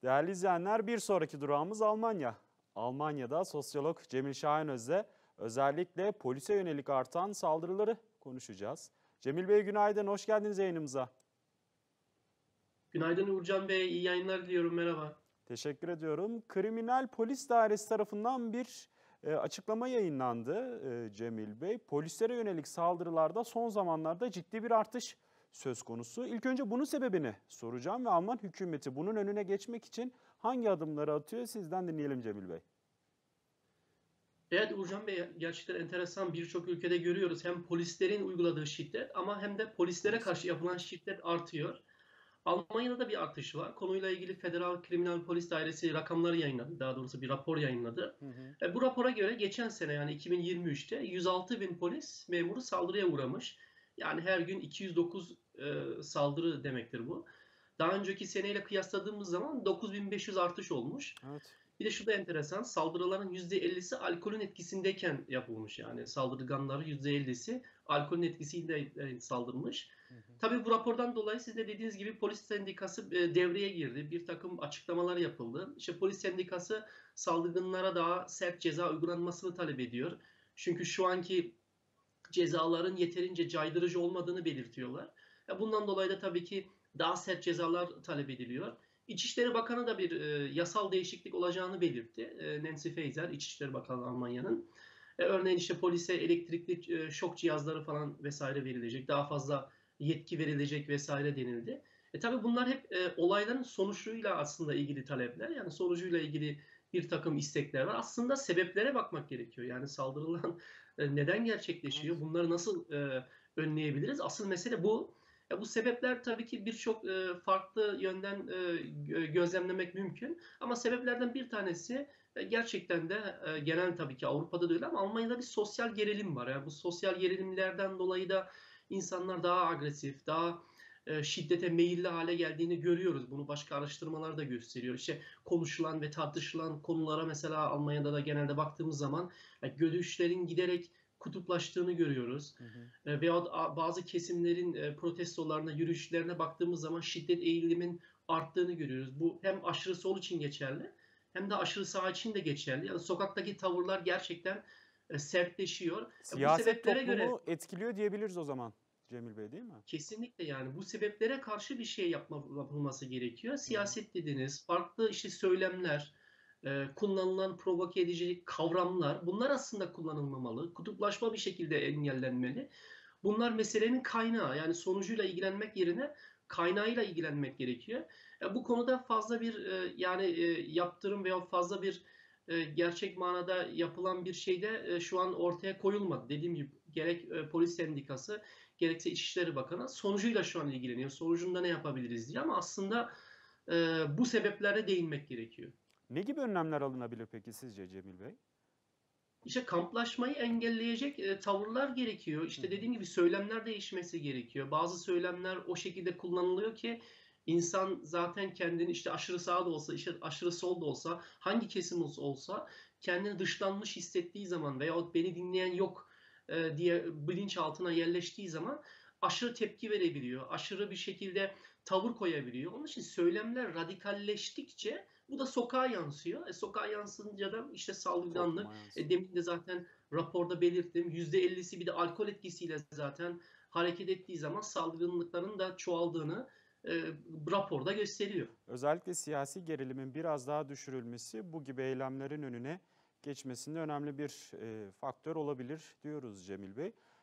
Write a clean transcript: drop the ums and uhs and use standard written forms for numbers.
Değerli izleyenler, bir sonraki durağımız Almanya. Almanya'da sosyolog Cemil Şahinöz'le özellikle polise yönelik artan saldırıları konuşacağız. Cemil Bey günaydın, hoş geldiniz yayınımıza. Günaydın Uğurcan Bey, iyi yayınlar diliyorum, merhaba. Teşekkür ediyorum. Kriminal Polis Dairesi tarafından bir açıklama yayınlandı Cemil Bey. Polislere yönelik saldırılarda son zamanlarda ciddi bir artış söz konusu. İlk önce bunun sebebini soracağım ve Alman hükümeti bunun önüne geçmek için hangi adımları atıyor? Sizden dinleyelim Cemil Bey. Evet Uğurcan Bey, gerçekten enteresan, birçok ülkede görüyoruz. Hem polislerin uyguladığı şiddet ama hem de polislere Maalesef. karşı yapılan şiddet artıyor. Almanya'da da bir artış var. Konuyla ilgili Federal Kriminal Polis Dairesi rakamları yayınladı. Daha doğrusu bir rapor yayınladı. Hı hı. Bu rapora göre geçen sene yani 2023'te 106 bin polis memuru saldırıya uğramış. Yani her gün 209 saldırı demektir bu. Daha önceki seneyle kıyasladığımız zaman 9500 artış olmuş. Evet. Bir de şu da enteresan, saldırıların %50'si alkolün etkisindeyken yapılmış. Yani saldırganların %50'si alkolün etkisiyle saldırmış. Hı hı. Tabii bu rapordan dolayı siz de dediğiniz gibi polis sendikası devreye girdi. Bir takım açıklamalar yapıldı. İşte polis sendikası saldırganlara daha sert ceza uygulanmasını talep ediyor. Çünkü şu anki cezaların yeterince caydırıcı olmadığını belirtiyorlar. Bundan dolayı da tabii ki daha sert cezalar talep ediliyor. İçişleri Bakanı da bir yasal değişiklik olacağını belirtti. Nancy Faeser, İçişleri Bakanı Almanya'nın. Örneğin işte polise elektrikli şok cihazları falan vesaire verilecek. Daha fazla yetki verilecek vesaire denildi. Tabii bunlar hep olayların sonucuyla aslında ilgili talepler. Yani sonucuyla ilgili bir takım istekler var. Aslında sebeplere bakmak gerekiyor. Yani saldırılan neden gerçekleşiyor? Evet. Bunları nasıl önleyebiliriz? Asıl mesele bu. Bu sebepler tabii ki birçok farklı yönden gözlemlemek mümkün. Ama sebeplerden bir tanesi gerçekten de genel tabii ki Avrupa'da da öyle ama Almanya'da bir sosyal gerilim var. Yani bu sosyal gerilimlerden dolayı da insanlar daha agresif, daha şiddete meyilli hale geldiğini görüyoruz. Bunu başka araştırmalar da gösteriyor. İşte konuşulan ve tartışılan konulara mesela Almanya'da da genelde baktığımız zaman görüşlerin giderek kutuplaştığını görüyoruz. Hı hı. Veyahut bazı kesimlerin protestolarına, yürüyüşlerine baktığımız zaman şiddet eğilimin arttığını görüyoruz. Bu hem aşırı sol için geçerli hem de aşırı sağ için de geçerli. Yani sokaktaki tavırlar gerçekten sertleşiyor. Bu Siyaset sebeplere göre toplumu etkiliyor diyebiliriz o zaman Cemil Bey, değil mi? kesinlikle yani bu sebeplere karşı bir şey yapılması gerekiyor. Hı hı. Siyaset dediniz, farklı işte söylemler, kullanılan provoke edici kavramlar bunlar aslında kullanılmamalı. Kutuplaşma bir şekilde engellenmeli. Bunlar meselenin kaynağı yani sonucuyla ilgilenmek yerine kaynağıyla ilgilenmek gerekiyor. Bu konuda fazla bir yani yaptırım veya fazla bir gerçek manada yapılan bir şey de şu an ortaya koyulmadı. Dediğim gibi gerek polis sendikası gerekse İçişleri Bakanı sonucuyla şu an ilgileniyor. Sonucunda ne yapabiliriz diye ama aslında bu sebeplere değinmek gerekiyor. Ne gibi önlemler alınabilir peki sizce Cemil Bey? İşte kamplaşmayı engelleyecek tavırlar gerekiyor. Hı İşte hı. dediğim gibi söylemler değişmesi gerekiyor. Bazı söylemler o şekilde kullanılıyor ki insan zaten kendini işte aşırı sağ da olsa, işte aşırı sol da olsa, hangi kesim olsa kendini dışlanmış hissettiği zaman veyahut beni dinleyen yok diye bilinçaltına yerleştiği zaman aşırı tepki verebiliyor. Aşırı bir şekilde tavır koyabiliyor. Onun için söylemler radikalleştikçe bu da sokağa yansıyor. Sokağa yansınca da işte saldırganlık, Topluma yansıyor. demin de zaten raporda belirttim. %50'si bir de alkol etkisiyle zaten hareket ettiği zaman saldırganlıkların da çoğaldığını e, raporda gösteriyor. Özellikle siyasi gerilimin biraz daha düşürülmesi bu gibi eylemlerin önüne geçmesinde önemli bir faktör olabilir diyoruz Cemil Bey.